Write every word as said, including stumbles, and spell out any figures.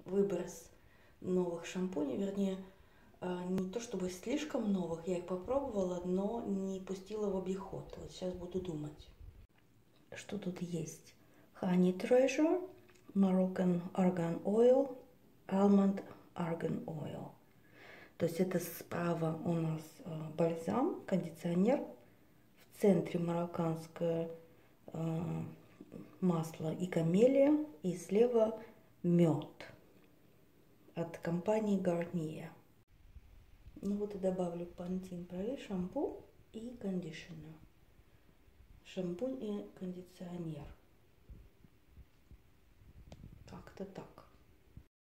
выброс новых шампуней, вернее, не то чтобы слишком новых, я их попробовала, но не пустила в обиход. Вот сейчас буду думать, что тут есть. Honey Treasure, Moroccan Argan Oil, Almond Argan Oil. То есть это справа у нас бальзам, кондиционер, в центре марокканское масло и камелия, и слева мед от компании Garnier. Ну вот и добавлю Pantene Prairie шампунь и кондишнер. Шампунь и кондиционер. Как-то так.